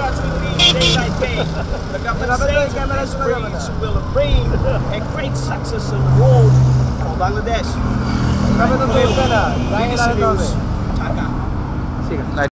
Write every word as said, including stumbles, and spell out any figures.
starts with me, Daylight Bay. The government says this breeze will bring a great success in the world for Bangladesh. Kami to na. B B C News, Dhaka.